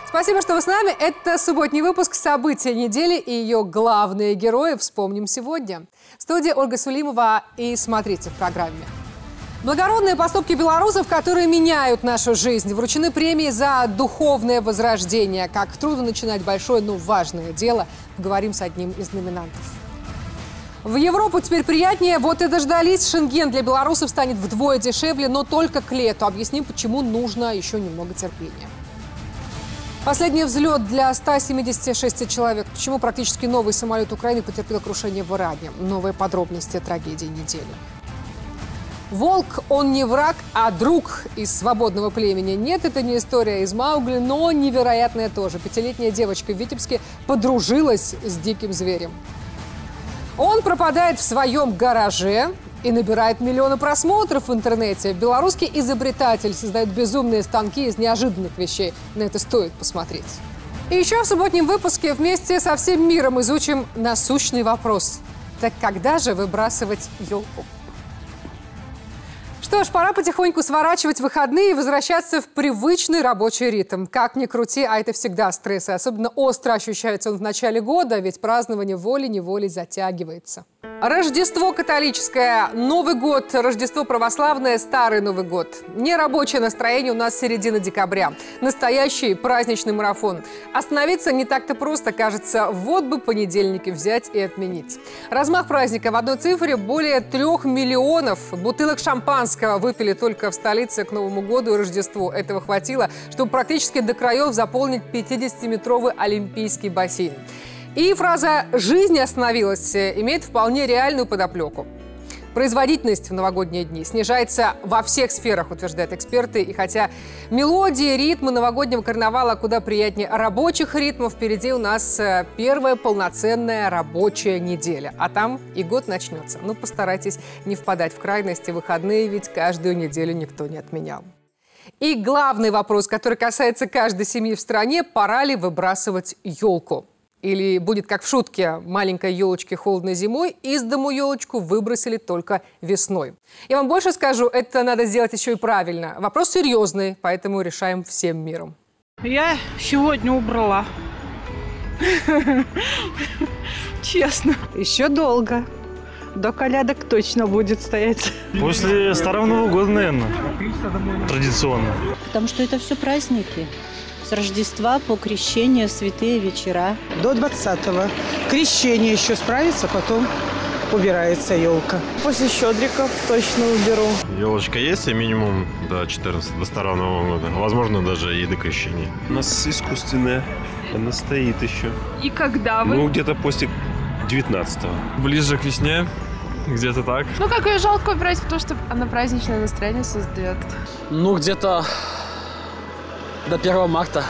Спасибо, что вы с нами. Это субботний выпуск «События недели» и ее главные герои вспомним сегодня. В студии Ольга Сулимова, и смотрите в программе. Благородные поступки белорусов, которые меняют нашу жизнь, вручены премии за духовное возрождение. Как трудно начинать большое, но важное дело. Поговорим с одним из номинантов. В Европу теперь приятнее. Вот и дождались. Шенген для белорусов станет вдвое дешевле, но только к лету. Объясним, почему нужно еще немного терпения. Последний взлет для 176 человек. Почему практически новый самолет Украины потерпел крушение в Иране? Новые подробности трагедии недели. Волк, он не враг, а друг из свободного племени. Нет, это не история из Маугли, но невероятная тоже. 5-летняя девочка в Витебске подружилась с диким зверем. Он пропадает в своем гараже и набирает миллионы просмотров в интернете. Белорусский изобретатель создает безумные станки из неожиданных вещей. На это стоит посмотреть. И еще в субботнем выпуске вместе со всем миром изучим насущный вопрос. Так когда же выбрасывать елку? Что ж, пора потихоньку сворачивать выходные и возвращаться в привычный рабочий ритм. Как ни крути, а это всегда стресс. И особенно остро ощущается он в начале года, ведь празднование волей-неволей затягивается. Рождество католическое, Новый год, Рождество православное, Старый Новый год. Нерабочее настроение у нас середина декабря. Настоящий праздничный марафон. Остановиться не так-то просто, кажется. Вот бы понедельники взять и отменить. Размах праздника в одной цифре: более 3 миллионов бутылок шампанского выпили только в столице к Новому году и Рождеству. Этого хватило, чтобы практически до краев заполнить 50-метровый олимпийский бассейн. И фраза «жизнь остановилась» имеет вполне реальную подоплеку. Производительность в новогодние дни снижается во всех сферах, утверждают эксперты. И хотя мелодии, ритмы новогоднего карнавала куда приятнее рабочих ритмов, впереди у нас первая полноценная рабочая неделя. А там и год начнется. Ну, постарайтесь не впадать в крайности. Выходные ведь каждую неделю никто не отменял. И главный вопрос, который касается каждой семьи в стране: пора ли выбрасывать елку? Или будет как в шутке: маленькой елочке холодно зимой, из дому елочку выбросили только весной. Я вам больше скажу, это надо сделать еще и правильно. Вопрос серьезный, поэтому решаем всем миром. Я сегодня убрала. Честно. Еще долго. До колядок точно будет стоять. После Старого Нового года, наверное, традиционно. Потому что это все праздники. С Рождества по крещение, святые вечера. До 20-го. Крещение еще справится, потом убирается елка. После щедриков точно уберу. Елочка есть, и минимум до 14, до Старого Нового года. Возможно, даже и до крещения. У нас искусственная. Она стоит еще. И когда вы? Ну, где-то после 19-го. Ближе к весне, где-то так. Ну, как ее жалко убирать, потому что она праздничное настроение создает. Ну, где-то до 1 марта.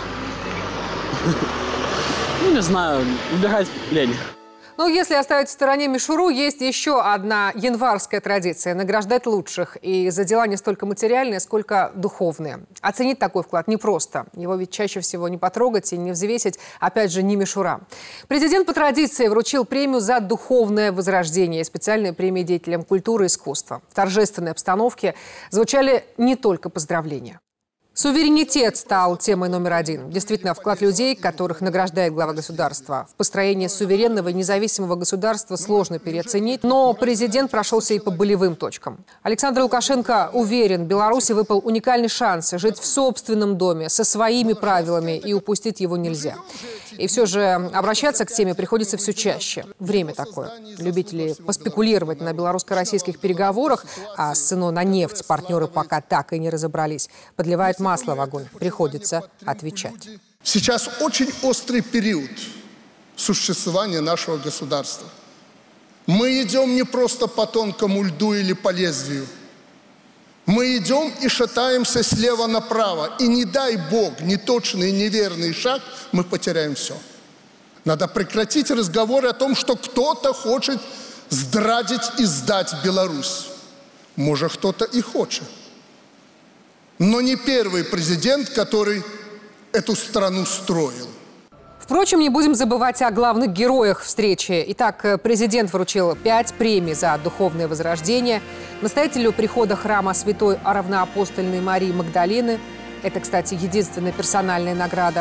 Ну, не знаю, убирать лень. Ну, если оставить в стороне мишуру, есть еще одна январская традиция – награждать лучших. И за дела не столько материальные, сколько духовные. Оценить такой вклад непросто. Его ведь чаще всего не потрогать и не взвесить, опять же, не мишура. Президент по традиции вручил премию за духовное возрождение и специальные премии деятелям культуры и искусства. В торжественной обстановке звучали не только поздравления. Суверенитет стал темой номер 1. Действительно, вклад людей, которых награждает глава государства. В построении суверенного и независимого государства сложно переоценить, но президент прошелся и по болевым точкам. Александр Лукашенко уверен, Беларуси выпал уникальный шанс жить в собственном доме, со своими правилами, и упустить его нельзя. И все же обращаться к теме приходится все чаще. Время такое. Любители поспекулировать на белорусско-российских переговорах, а с ценой на нефть партнеры пока так и не разобрались, подливают масло в огонь. Приходится отвечать. Сейчас очень острый период существования нашего государства. Мы идем не просто по тонкому льду или по лезвию. Мы идем и шатаемся слева направо. И не дай Бог, неточный, неверный шаг, мы потеряем все. Надо прекратить разговоры о том, что кто-то хочет здрадить и сдать Беларусь. Может, кто-то и хочет. Но не первый президент, который эту страну строил. Впрочем, не будем забывать о главных героях встречи. Итак, президент вручил 5 премий за духовное возрождение. Настоятелю прихода храма Святой Равноапостольной Марии Магдалины. Это, кстати, единственная персональная награда.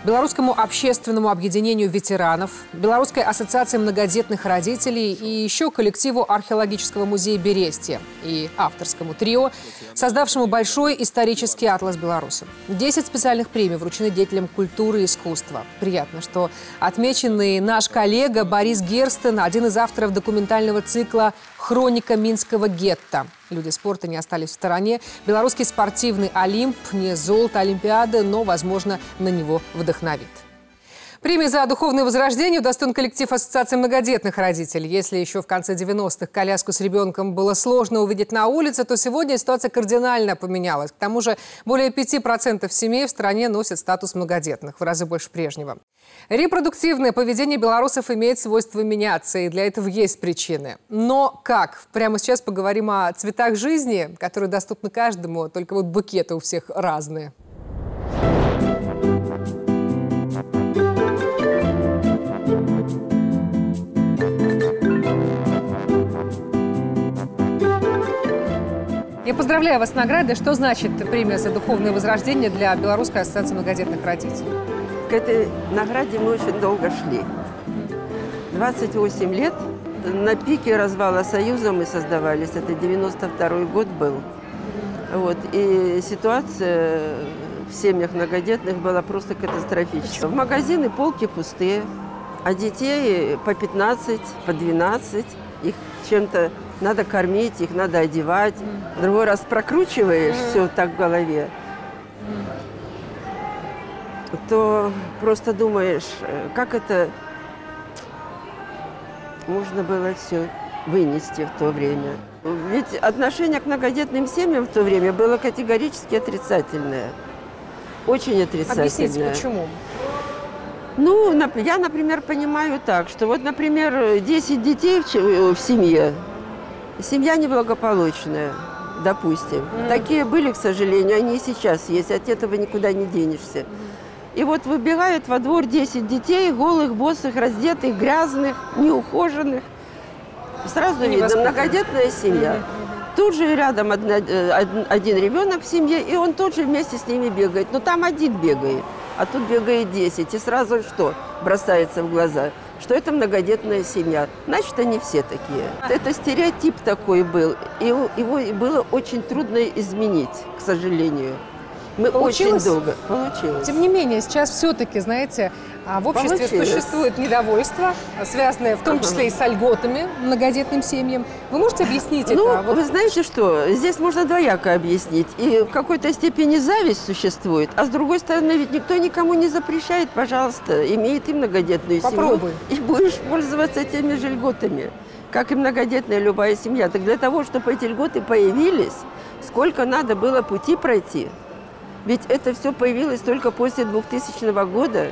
Белорусскому общественному объединению ветеранов, Белорусской ассоциации многодетных родителей и еще коллективу археологического музея Берестия и авторскому трио, создавшему большой исторический атлас Беларуси. 10 специальных премий вручены деятелям культуры и искусства. Приятно, что отмеченный наш коллега Борис Герстен, один из авторов документального цикла «Хроника Минского гетто». Люди спорта не остались в стороне. Белорусский спортивный Олимп не золото Олимпиады, но, возможно, на него вдохновит. Премия за духовное возрождение удостоен коллектив Ассоциации многодетных родителей. Если еще в конце 90-х коляску с ребенком было сложно увидеть на улице, то сегодня ситуация кардинально поменялась. К тому же более 5% семей в стране носят статус многодетных, в разы больше прежнего. Репродуктивное поведение белорусов имеет свойство меняться, и для этого есть причины. Но как? Прямо сейчас поговорим о цветах жизни, которые доступны каждому, только вот букеты у всех разные. Я поздравляю вас с наградой. Что значит премия за духовное возрождение для Белорусской ассоциации многодетных родителей? К этой награде мы очень долго шли. 28 лет. На пике развала Союза мы создавались. Это 92-й год был. Вот. И ситуация в семьях многодетных была просто катастрофическая. В магазины полки пустые, а детей по 15, по 12. Их чем-то надо кормить, их надо одевать. Другой раз прокручиваешь все так в голове, то просто думаешь, как это можно было все вынести в то время. Ведь отношение к многодетным семьям в то время было категорически отрицательное. Очень отрицательное. Объясните, почему? Ну, я, например, понимаю так, что вот, например, 10 детей в семье, семья неблагополучная, допустим. Такие были, к сожалению, они и сейчас есть, от этого никуда не денешься. И вот выбегают во двор 10 детей, голых, босых, раздетых, грязных, неухоженных. Сразу видно, многодетная семья. Тут же рядом один ребенок в семье, и он тут же вместе с ними бегает. Но там один бегает, а тут бегает 10. И сразу что бросается в глаза? Что это многодетная семья. Значит, они все такие. Это стереотип такой был. И его было очень трудно изменить, к сожалению. Мы очень долго. Получилось. Тем не менее, сейчас все-таки, знаете, в обществе существует недовольство, связанное в том числе и с льготами многодетным семьям. Вы можете объяснить это? Ну, вы знаете что, здесь можно двояко объяснить. И в какой-то степени зависть существует, а с другой стороны, ведь никто никому не запрещает, пожалуйста, имей ты многодетную семью. И будешь пользоваться теми же льготами, как и многодетная любая семья. Так для того, чтобы эти льготы появились, сколько надо было пути пройти. Ведь это все появилось только после 2000 года.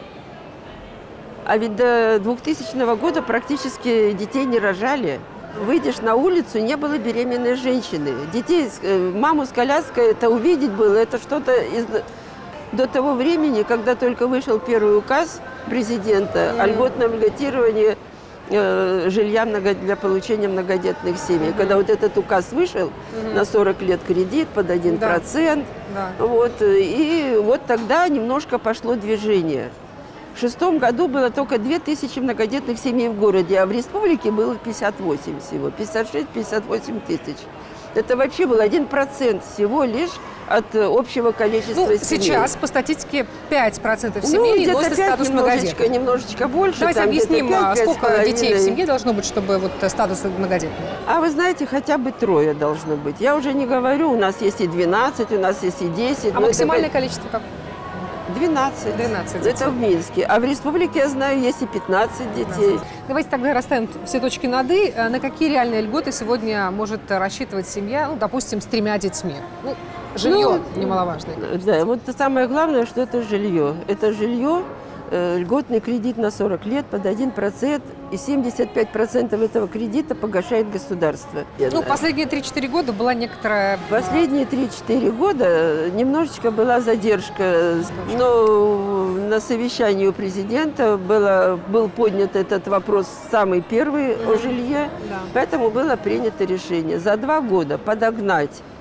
А ведь до 2000 года практически детей не рожали. Выйдешь на улицу, не было беременной женщины. Детей, маму с коляской, это увидеть было, это что-то до того времени, когда только вышел первый указ президента о льготном льготировании жилья для получения многодетных семей. Когда вот этот указ вышел, на 40 лет кредит под 1%, вот, и вот тогда немножко пошло движение. В 2006 году было только 2000 многодетных семей в городе, а в республике было 58 всего, 56-58 тысяч. Это вообще был 1% всего лишь от общего количества семей. Сейчас по статистике 5% семей носят статус многодетных. Немножечко больше. Давайте объясним, сколько детей в семье должно быть, чтобы вот статус многодетный. А вы знаете, хотя бы 3 должно быть. Я уже не говорю, у нас есть и 12, у нас есть и 10. А максимальное количество как? 12. 12 детей. Это в Минске. А в республике, я знаю, есть и 15 детей. Давайте тогда расставим все точки над «и». На какие реальные льготы сегодня может рассчитывать семья, ну, допустим, с 3 детьми? Ну, жилье немаловажное. Да, вот самое главное, что это жилье. Это жилье, льготный кредит на 40 лет под 1%, и 75% этого кредита погашает государство. Ну, последние 3-4 года была некоторая... Последние 3-4 года немножечко была задержка, но на совещании у президента был поднят этот вопрос самый первый о жилье, поэтому было принято решение за 2 года подогнать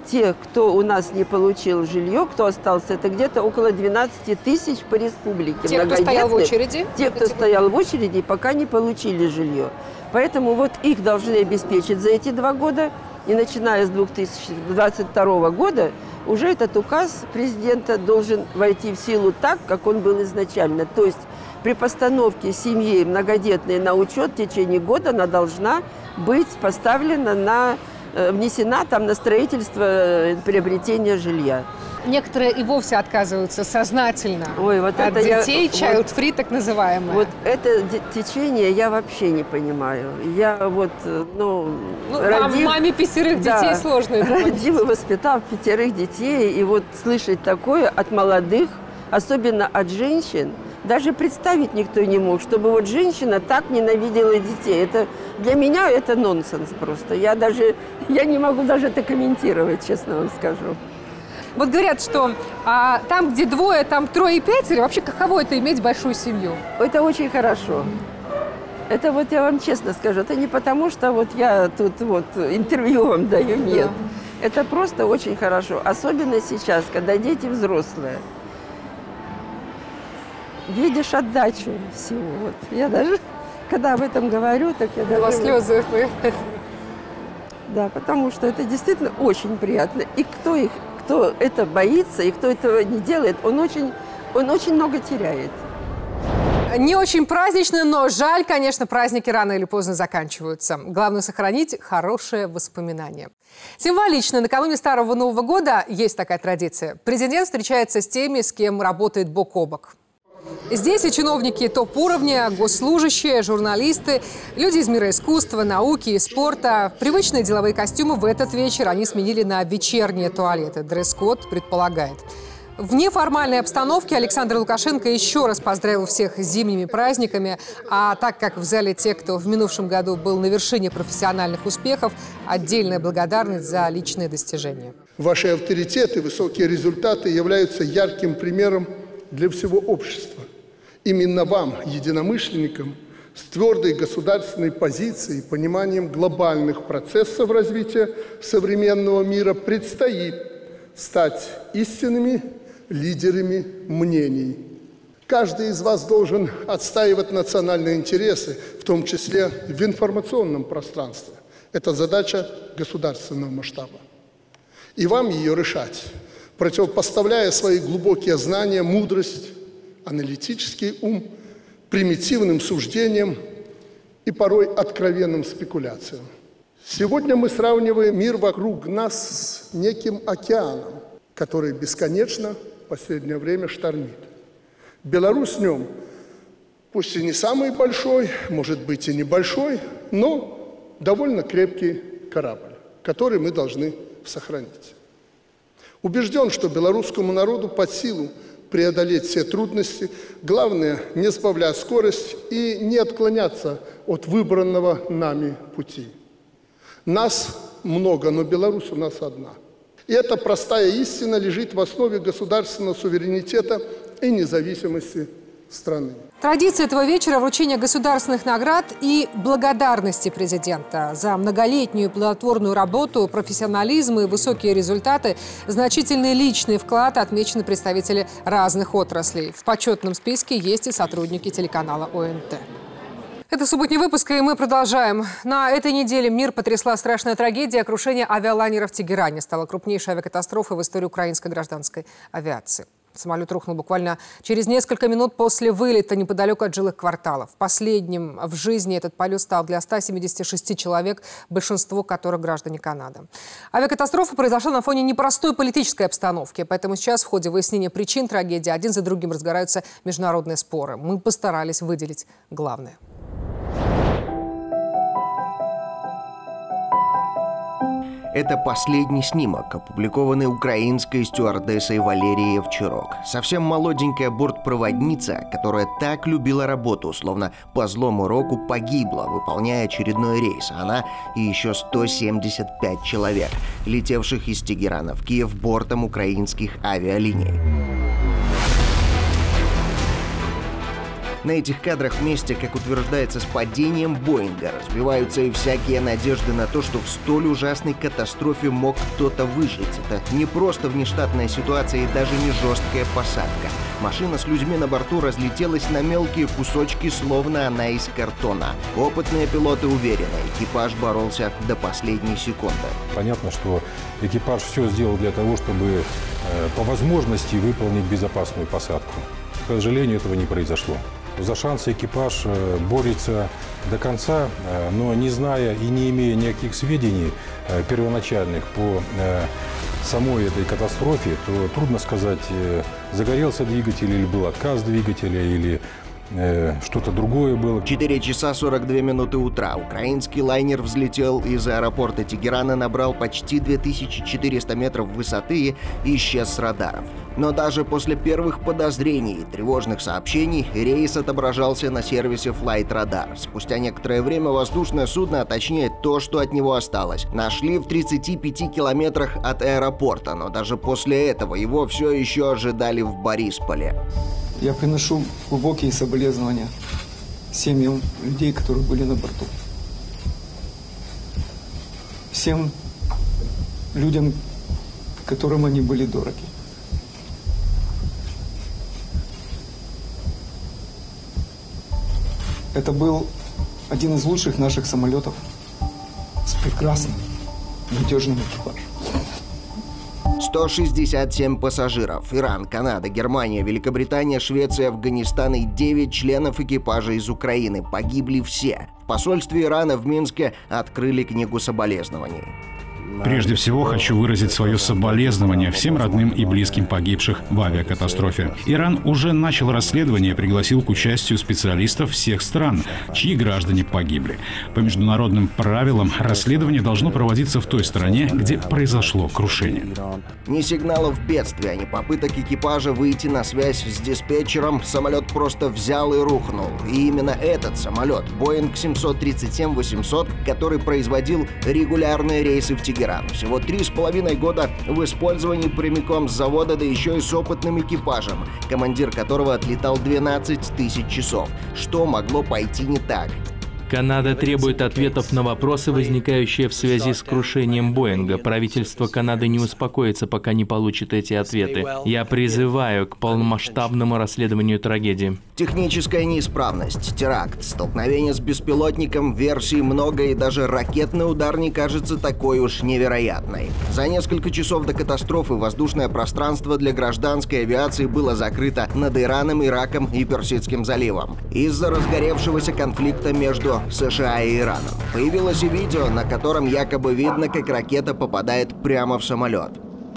те, кто у нас не получил жилье, кто остался, это где-то около 12 тысяч по республике. Те, кто стоял в очереди? Те, кто стоял в очереди, пока не получили жилье. Поэтому вот их должны обеспечить за эти 2 года. И начиная с 2022 года уже этот указ президента должен войти в силу так, как он был изначально. То есть при постановке семьи многодетной на учет в течение года она должна быть поставлена внесена там на строительство приобретения жилья. Некоторые и вовсе отказываются сознательно вот от детей, child-free так называемое. Вот это течение я вообще не понимаю. Я вот, маме 5 детей сложно. Родив и воспитав 5 детей, и вот слышать такое от молодых, особенно от женщин, даже представить никто не мог, чтобы вот женщина так ненавидела детей. Это, для меня это нонсенс просто. Я не могу даже это комментировать, честно вам скажу. Вот говорят, что там, где 2, там 3 и 5, вообще каково это иметь большую семью? Это очень хорошо. Это вот я вам честно скажу, это не потому, что вот я тут вот интервью вам даю, нет. Да. Это просто очень хорошо. Особенно сейчас, когда дети взрослые. Видишь отдачу всего. Вот. Я даже, когда об этом говорю, так я даже... У вас слезы. Да, потому что это действительно очень приятно. И кто это боится, и кто этого не делает, он очень много теряет. Не очень празднично, но жаль, конечно, праздники рано или поздно заканчиваются. Главное – сохранить хорошие воспоминания. Символично, накануне Старого Нового года есть такая традиция. Президент встречается с теми, с кем работает бок о бок. Здесь и чиновники топ-уровня, госслужащие, журналисты, люди из мира искусства, науки и спорта. Привычные деловые костюмы в этот вечер они сменили на вечерние туалеты. Дресс-код предполагает. В неформальной обстановке Александр Лукашенко еще раз поздравил всех с зимними праздниками. А так как в зале те, кто в минувшем году был на вершине профессиональных успехов, отдельная благодарность за личные достижения. Ваши авторитеты, высокие результаты являются ярким примером для всего общества. Именно вам, единомышленникам, с твердой государственной позицией и пониманием глобальных процессов развития современного мира предстоит стать истинными лидерами мнений. Каждый из вас должен отстаивать национальные интересы, в том числе в информационном пространстве. Это задача государственного масштаба. И вам ее решать, противопоставляя свои глубокие знания, мудрость, аналитический ум, примитивным суждениям и порой откровенным спекуляциям. Сегодня мы сравниваем мир вокруг нас с неким океаном, который бесконечно в последнее время штормит. Беларусь в нем, пусть и не самый большой, может быть и небольшой, но довольно крепкий корабль, который мы должны сохранить. Убежден, что белорусскому народу под силу преодолеть все трудности. Главное, не сбавлять скорость и не отклоняться от выбранного нами пути. Нас много, но Беларусь у нас одна. И эта простая истина лежит в основе государственного суверенитета и независимости страны. Традиция этого вечера – вручение государственных наград и благодарности президента за многолетнюю плодотворную работу, профессионализм и высокие результаты. Значительный личный вклад отмечены представители разных отраслей. В почетном списке есть и сотрудники телеканала ОНТ. Это субботний выпуск, и мы продолжаем. На этой неделе мир потрясла страшная трагедия. Крушение авиалайнера в Тегеране стало крупнейшей авиакатастрофой в истории украинской гражданской авиации. Самолет рухнул буквально через несколько минут после вылета неподалеку от жилых кварталов. Последним в жизни этот полет стал для 176 человек, большинство которых граждане Канады. Авиакатастрофа произошла на фоне непростой политической обстановки. Поэтому сейчас в ходе выяснения причин трагедии один за другим разгораются международные споры. Мы постарались выделить главное. Это последний снимок, опубликованный украинской стюардессой Валерией Овчарок. Совсем молоденькая бортпроводница, которая так любила работу, словно по злому року погибла, выполняя очередной рейс. Она и еще 175 человек, летевших из Тегерана в Киев бортом украинских авиалиний. На этих кадрах вместе, как утверждается, с падением Боинга разбиваются и всякие надежды на то, что в столь ужасной катастрофе мог кто-то выжить. Это не просто внештатная ситуация и даже не жесткая посадка. Машина с людьми на борту разлетелась на мелкие кусочки, словно она из картона. Опытные пилоты уверены, экипаж боролся до последней секунды. Понятно, что экипаж все сделал для того, чтобы по возможности выполнить безопасную посадку. К сожалению, этого не произошло. За шансы экипаж борется до конца, но не зная и не имея никаких сведений первоначальных по самой этой катастрофе, то трудно сказать, загорелся двигатель или был отказ двигателя, или что-то другое было. 4 часа 42 минуты утра. Украинский лайнер взлетел из аэропорта Тегерана, набрал почти 2400 метров высоты и исчез с радаров. Но даже после первых подозрений и тревожных сообщений рейс отображался на сервисе Flight Radar. Спустя некоторое время воздушное судно, а точнее то, что от него осталось, нашли в 35 километрах от аэропорта, но даже после этого его все еще ожидали в Борисполе. Я приношу глубокие соболезнования семьям людей, которые были на борту. Всем людям, которым они были дороги. Это был один из лучших наших самолетов с прекрасным, надежным экипажем. 167 пассажиров. Иран, Канада, Германия, Великобритания, Швеция, Афганистан и 9 членов экипажа из Украины. Погибли все. В посольстве Ирана в Минске открыли книгу соболезнований. Прежде всего, хочу выразить свое соболезнование всем родным и близким погибших в авиакатастрофе. Иран уже начал расследование и пригласил к участию специалистов всех стран, чьи граждане погибли. По международным правилам, расследование должно проводиться в той стране, где произошло крушение. Ни сигналов бедствия, ни попыток экипажа выйти на связь с диспетчером. Самолет просто взял и рухнул. И именно этот самолет, Boeing 737-800, который производил регулярные рейсы в Тегеран. Всего 3,5 года в использовании прямиком с завода, да еще и с опытным экипажем, командир которого отлетал 12 тысяч часов. Что могло пойти не так? Канада требует ответов на вопросы, возникающие в связи с крушением Боинга. Правительство Канады не успокоится, пока не получит эти ответы. Я призываю к полномасштабному расследованию трагедии. Техническая неисправность, теракт, столкновение с беспилотником, версий много, и даже ракетный удар не кажется такой уж невероятной. За несколько часов до катастрофы воздушное пространство для гражданской авиации было закрыто над Ираном, Ираком и Персидским заливом из-за разгоревшегося конфликта между США и Ираном. Появилось и видео, на котором якобы видно, как ракета попадает прямо в самолет.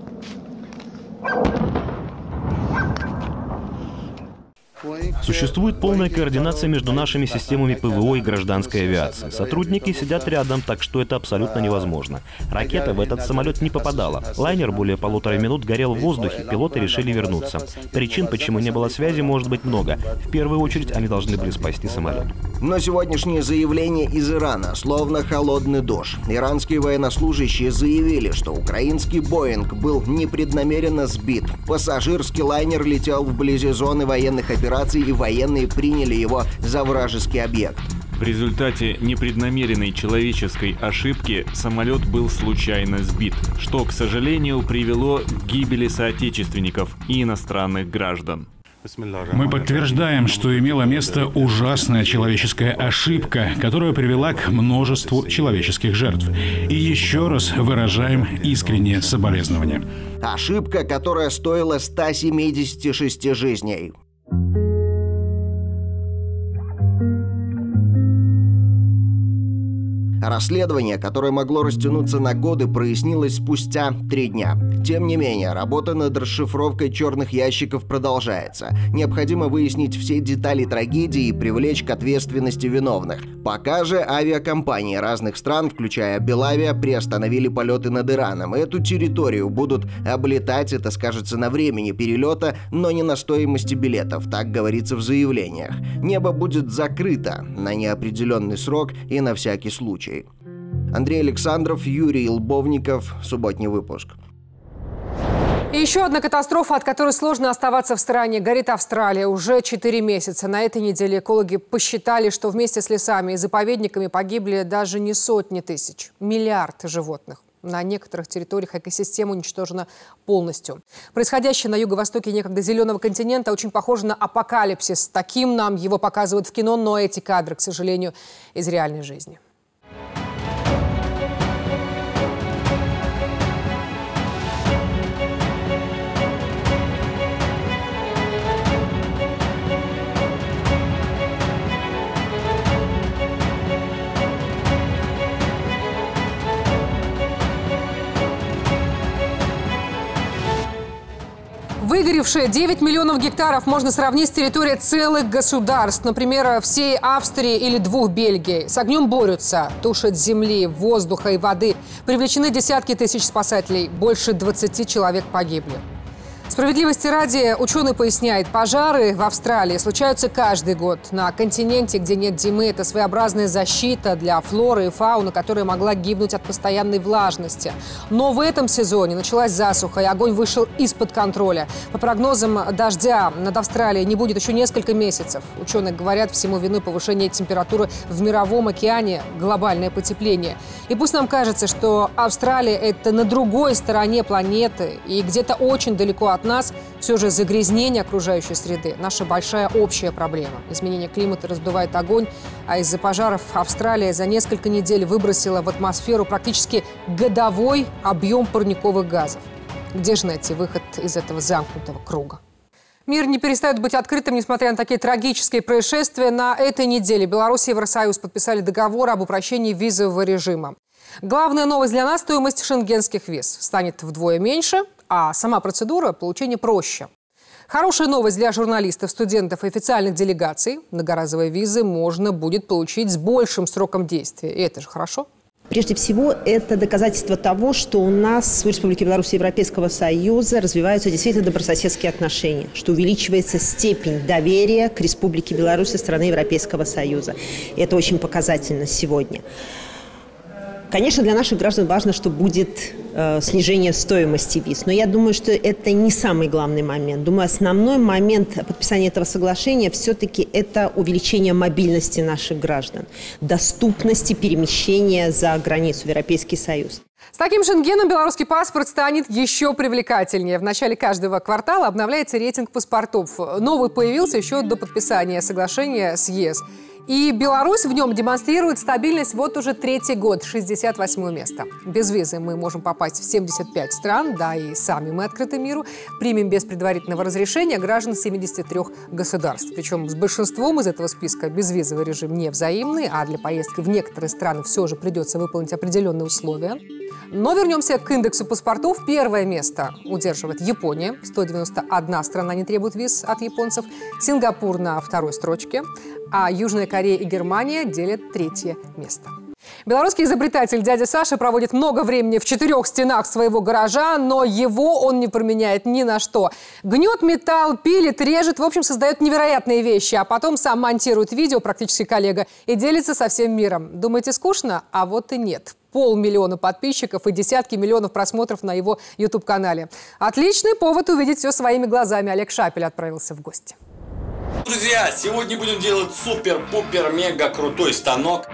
Существует полная координация между нашими системами ПВО и гражданской авиации. Сотрудники сидят рядом, так что это абсолютно невозможно. Ракета в этот самолет не попадала. Лайнер более 1,5 минут горел в воздухе, пилоты решили вернуться. Причин, почему не было связи, может быть много. В первую очередь, они должны были спасти самолет. Но сегодняшнее заявление из Ирана словно холодный душ. Иранские военнослужащие заявили, что украинский Боинг был непреднамеренно сбит. Пассажирский лайнер летел вблизи зоны военных операций, и военные приняли его за вражеский объект. В результате непреднамеренной человеческой ошибки самолет был случайно сбит, что, к сожалению, привело к гибели соотечественников и иностранных граждан. Мы подтверждаем, что имела место ужасная человеческая ошибка, которая привела к множеству человеческих жертв. И еще раз выражаем искреннее соболезнование. Ошибка, которая стоила 176 жизней. Расследование, которое могло растянуться на годы, прояснилось спустя 3 дня. Тем не менее, работа над расшифровкой черных ящиков продолжается. Необходимо выяснить все детали трагедии и привлечь к ответственности виновных. Пока же авиакомпании разных стран, включая Белавиа, приостановили полеты над Ираном. Эту территорию будут облетать, это скажется на времени перелета, но не на стоимости билетов, так говорится в заявлениях. Небо будет закрыто на неопределенный срок и на всякий случай. Андрей Александров, Юрий Лбовников. Субботний выпуск. И еще одна катастрофа, от которой сложно оставаться в стороне. Горит Австралия уже 4 месяца. На этой неделе экологи посчитали, что вместе с лесами и заповедниками погибли даже не сотни тысяч, миллиард животных. На некоторых территориях экосистема уничтожена полностью. Происходящее на юго-востоке некогда зеленого континента очень похоже на апокалипсис. Таким нам его показывают в кино, но эти кадры, к сожалению, из реальной жизни. Выгоревшие 9 миллионов гектаров можно сравнить с территорией целых государств. Например, всей Австрии или 2 Бельгий. С огнем борются, тушат земли, воздуха и воды. Привлечены десятки тысяч спасателей. Больше 20 человек погибли. Справедливости ради, ученый поясняет, пожары в Австралии случаются каждый год. На континенте, где нет зимы, это своеобразная защита для флоры и фауны, которая могла гибнуть от постоянной влажности. Но в этом сезоне началась засуха, и огонь вышел из-под контроля. По прогнозам, дождя над Австралией не будет еще несколько месяцев. Ученые говорят, всему виной повышение температуры в мировом океане, глобальное потепление. И пусть нам кажется, что Австралия – это на другой стороне планеты и где-то очень далеко от нас, все же загрязнение окружающей среды – наша большая общая проблема. Изменение климата раздувает огонь, а из-за пожаров Австралия за несколько недель выбросила в атмосферу практически годовой объем парниковых газов. Где же найти выход из этого замкнутого круга? Мир не перестает быть открытым, несмотря на такие трагические происшествия. На этой неделе Беларусь и Евросоюз подписали договор об упрощении визового режима. Главная новость для нас – стоимость шенгенских виз станет вдвое меньше, а сама процедура получения проще. Хорошая новость для журналистов, студентов и официальных делегаций. Многоразовые визы можно будет получить с большим сроком действия. И это же хорошо. Прежде всего, это доказательство того, что у нас в Республике Беларусь и Европейского Союза развиваются действительно добрососедские отношения, что увеличивается степень доверия к Республике Беларусь со стороны Европейского Союза. И это очень показательно сегодня. Конечно, для наших граждан важно, что будет снижение стоимости виз. Но я думаю, что это не самый главный момент. Думаю, основной момент подписания этого соглашения все-таки это увеличение мобильности наших граждан, доступности перемещения за границу в Европейский Союз. С таким шенгеном белорусский паспорт станет еще привлекательнее. В начале каждого квартала обновляется рейтинг паспортов. Новый появился еще до подписания соглашения с ЕС. И Беларусь в нем демонстрирует стабильность вот уже 3-й год, 68-е место. Без визы мы можем попасть в 75 стран, да и сами мы открыты миру. Примем без предварительного разрешения граждан 73 государств. Причем с большинством из этого списка безвизовый режим не взаимный, а для поездки в некоторые страны все же придется выполнить определенные условия. Но вернемся к индексу паспортов. Первое место удерживает Япония. 191 страна не требует виз от японцев. Сингапур на 2-й строчке. А Южная Корея и Германия делят 3-е место. Белорусский изобретатель дядя Саша проводит много времени в 4 стенах своего гаража, но его он не променяет ни на что. Гнет металл, пилит, режет, в общем, создает невероятные вещи, а потом сам монтирует видео, практически коллега, и делится со всем миром. Думаете, скучно? А вот и нет. 500 000 подписчиков и десятки миллионов просмотров на его YouTube-канале. Отличный повод увидеть все своими глазами. Олег Шапель отправился в гости. Друзья, сегодня будем делать супер-пупер-мега крутой станок.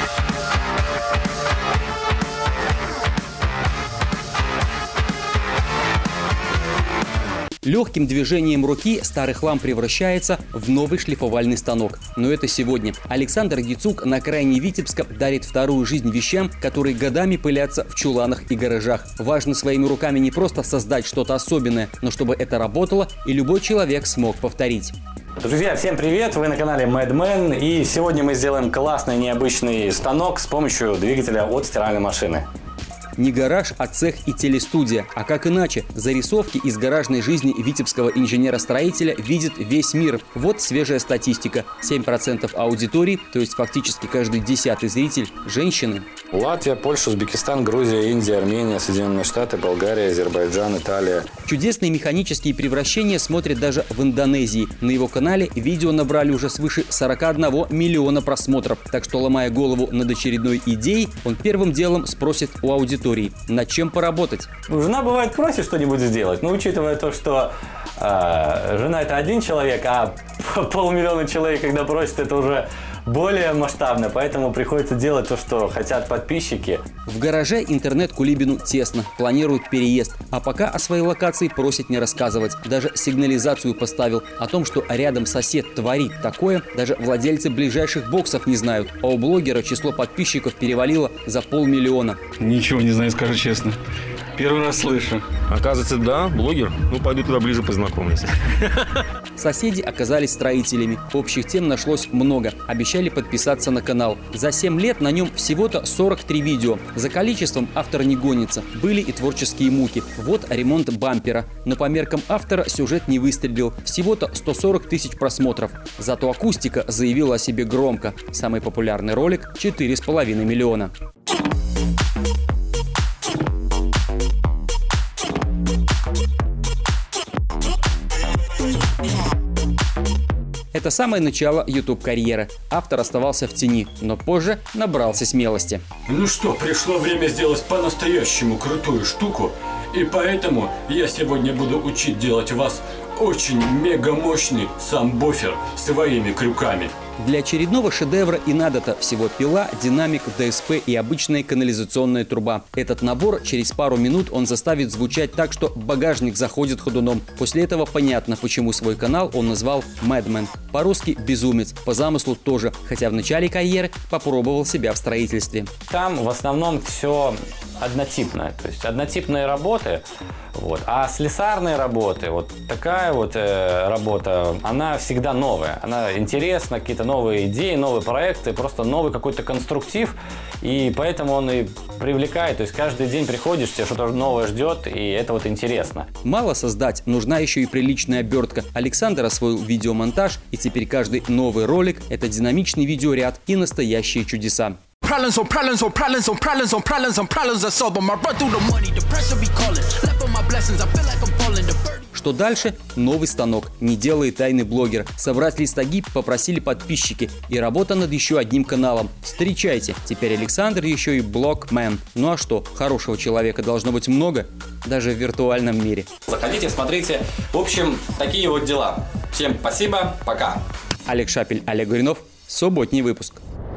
Легким движением руки старый хлам превращается в новый шлифовальный станок. Но это сегодня. Александр Гицук на окраине Витебска дарит вторую жизнь вещам, которые годами пылятся в чуланах и гаражах. Важно своими руками не просто создать что-то особенное, но чтобы это работало и любой человек смог повторить. Друзья, всем привет! Вы на канале Madman, и сегодня мы сделаем классный необычный станок с помощью двигателя от стиральной машины. Не гараж, а цех и телестудия. А как иначе? Зарисовки из гаражной жизни витебского инженера-строителя видит весь мир. Вот свежая статистика. 7% аудитории, то есть фактически каждый 10-й зритель – женщины. Латвия, Польша, Узбекистан, Грузия, Индия, Армения, Соединенные Штаты, Болгария, Азербайджан, Италия. Чудесные механические превращения смотрят даже в Индонезии. На его канале видео набрали уже свыше 41 миллиона просмотров. Так что, ломая голову над очередной идеей, он первым делом спросит у аудитории: аудиторией. Над чем поработать? Жена бывает просит что-нибудь сделать, но учитывая то, что жена это один человек, а 500 000 человек, когда просят, это уже более масштабно, поэтому приходится делать то, что хотят подписчики. В гараже интернет-кулибину тесно, планируют переезд, а пока о своей локации просит не рассказывать. Даже сигнализацию поставил. О том, что рядом сосед творит такое, даже владельцы ближайших боксов не знают, а у блогера число подписчиков перевалило за 500 000. Ничего не знаю, скажу честно. Первый раз слышу. Оказывается, да, блогер. Ну, пойду туда ближе познакомлюсь. Соседи оказались строителями. Общих тем нашлось много. Обещали подписаться на канал. За 7 лет на нем всего-то 43 видео. За количеством автор не гонится. Были и творческие муки. Вот ремонт бампера. Но по меркам автора сюжет не выстрелил. Всего-то 140 000 просмотров. Зато акустика заявила о себе громко. Самый популярный ролик – 4,5 миллиона. Это самое начало YouTube-карьеры. Автор оставался в тени, но позже набрался смелости. Ну что, пришло время сделать по-настоящему крутую штуку, и поэтому я сегодня буду учить делать вас очень мега-мощный сабвуфер своими крюками. Для очередного шедевра и надо-то всего пила, динамик, ДСП и обычная канализационная труба. Этот набор через пару минут он заставит звучать так, что багажник заходит ходуном. После этого понятно, почему свой канал он назвал Madman. По-русски «Безумец», по замыслу тоже, хотя в начале карьеры попробовал себя в строительстве. Там в основном все однотипное, то есть однотипные работы, вот. А слесарные работы, вот такая вот работа, она всегда новая, она интересна, какие-то новые идеи, новые проекты, просто новый какой-то конструктив, и поэтому он и привлекает, то есть каждый день приходишь, тебе что-то новое ждет, и это вот интересно. Мало создать, нужна еще и приличная обертка. Александр освоил видеомонтаж, и теперь каждый новый ролик – это динамичный видеоряд и настоящие чудеса. Problems on problems on problems on problems on problems on problems I solve them. I run through the money, the pressure be calling. Left on my blessings, I feel like I'm falling. Что дальше? Новый станок. Не делает тайный блогер. Собрать листаги попросили подписчики. И работа над еще одним каналом. Встречайте, теперь Александр еще и блогмен. Ну а что, хорошего человека должно быть много, даже в виртуальном мире. Заходите, смотрите. В общем, такие вот дела. Всем спасибо, пока. Олег Шапель, Олег Горинов. Субботний выпуск.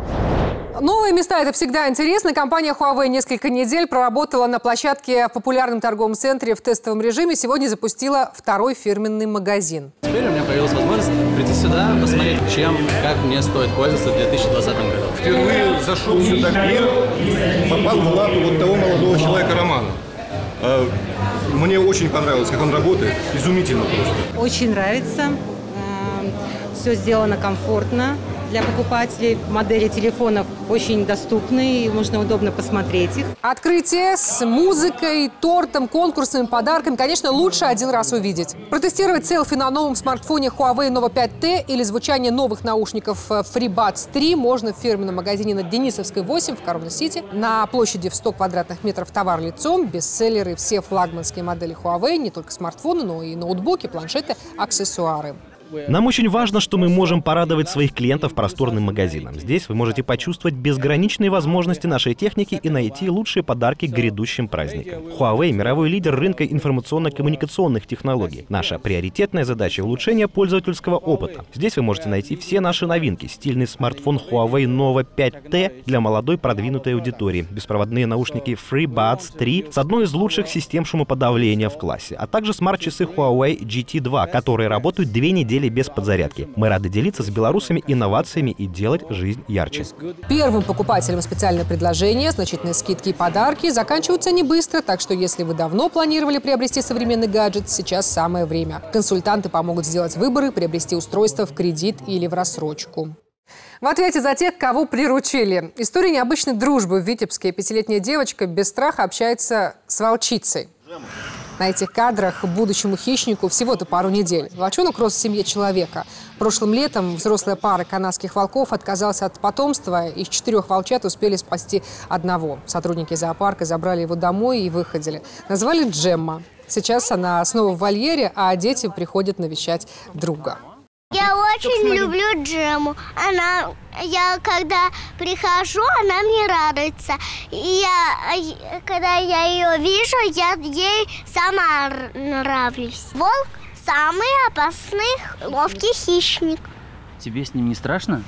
Новые места – это всегда интересно. Компания Huawei несколько недель проработала на площадке в популярном торговом центре в тестовом режиме. Сегодня запустила второй фирменный магазин. Теперь у меня появилась возможность прийти сюда, посмотреть, чем, как мне стоит пользоваться в 2020 году. Впервые зашел сюда и попал в лапы вот того молодого человека Романа. Мне очень понравилось, как он работает. Изумительно просто. Очень нравится. Все сделано комфортно. Для покупателей модели телефонов очень доступны, и можно удобно посмотреть их. Открытие с музыкой, тортом, конкурсами, подарками. Конечно, лучше один раз увидеть. Протестировать селфи на новом смартфоне Huawei Nova 5T или звучание новых наушников FreeBuds 3 можно в фирменном магазине на Денисовской 8 в Коронна-Сити. На площади в 100 квадратных метров товар лицом, бестселлеры, все флагманские модели Huawei, не только смартфоны, но и ноутбуки, планшеты, аксессуары. Нам очень важно, что мы можем порадовать своих клиентов просторным магазином. Здесь вы можете почувствовать безграничные возможности нашей техники и найти лучшие подарки к грядущим праздникам. Huawei – мировой лидер рынка информационно-коммуникационных технологий. Наша приоритетная задача – улучшение пользовательского опыта. Здесь вы можете найти все наши новинки. Стильный смартфон Huawei Nova 5T для молодой продвинутой аудитории, беспроводные наушники FreeBuds 3 с одной из лучших систем шумоподавления в классе, а также смарт-часы Huawei GT2, которые работают 2 недели без подзарядки. Мы рады делиться с белорусами инновациями и делать жизнь ярче. Первым покупателям специальное предложение, значительные скидки и подарки заканчиваются не быстро, так что если вы давно планировали приобрести современный гаджет, сейчас самое время. Консультанты помогут сделать выборы, приобрести устройство в кредит или в рассрочку. В ответе за тех, кого приручили. История необычной дружбы в Витебске. 5-летняя девочка без страха общается с волчицей. На этих кадрах будущему хищнику всего-то пару недель. Волчонок рос в семье человека. Прошлым летом взрослая пара канадских волков отказалась от потомства. Из 4 волчат успели спасти одного. Сотрудники зоопарка забрали его домой и выходили. Назвали Джемма. Сейчас она снова в вольере, а дети приходят навещать друга. Я очень люблю Джему. Я когда прихожу, она мне радуется. И когда я ее вижу, я ей сама нравлюсь. Волк самый опасный, ловкий хищник. Тебе с ним не страшно?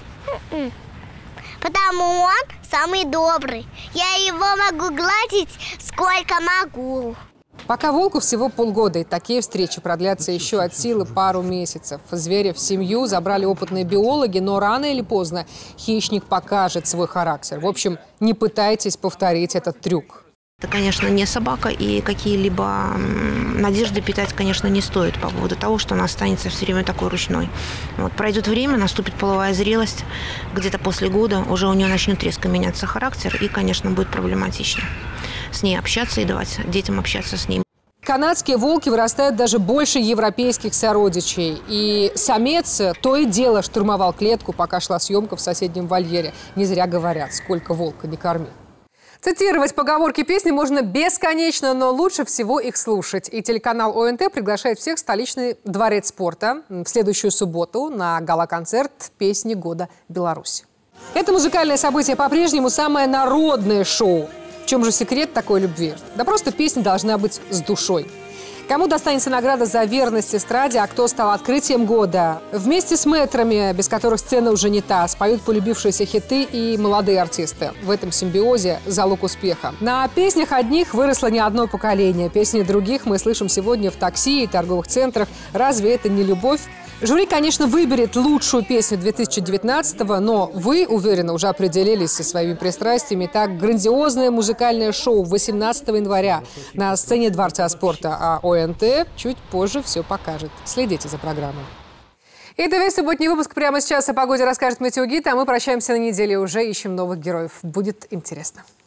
Потому он самый добрый. Я его могу гладить сколько могу. Пока волку всего полгода, и такие встречи продлятся еще от силы пару месяцев. Зверя в семью забрали опытные биологи, но рано или поздно хищник покажет свой характер. В общем, не пытайтесь повторить этот трюк. Это, конечно, не собака, и какие-либо надежды питать, конечно, не стоит по поводу того, что она останется все время такой ручной. Вот, пройдет время, наступит половая зрелость, где-то после года уже у нее начнет резко меняться характер, и, конечно, будет проблематично с ней общаться и давать детям общаться с ней. Канадские волки вырастают даже больше европейских сородичей. И самец то и дело штурмовал клетку, пока шла съемка в соседнем вольере. Не зря говорят, сколько волка не корми. Цитировать поговорки песни можно бесконечно, но лучше всего их слушать. И телеканал ОНТ приглашает всех в столичный дворец спорта в следующую субботу на гала-концерт «Песни года Беларуси». Это музыкальное событие по-прежнему самое народное шоу. В чем же секрет такой любви? Да просто песня должна быть с душой. Кому достанется награда за верность эстраде, а кто стал открытием года? Вместе с мэтрами, без которых сцена уже не та, споют полюбившиеся хиты и молодые артисты. В этом симбиозе залог успеха. На песнях одних выросло не одно поколение. Песни других мы слышим сегодня в такси и торговых центрах. Разве это не любовь? Жюри, конечно, выберет лучшую песню 2019-го, но вы, уверенно, уже определились со своими пристрастиями. Так, грандиозное музыкальное шоу 18 января на сцене Дворца спорта, а ОНТ чуть позже все покажет. Следите за программой. И это весь субботний выпуск. Прямо сейчас о погоде расскажет Метеогид, а мы прощаемся на неделе и уже ищем новых героев. Будет интересно.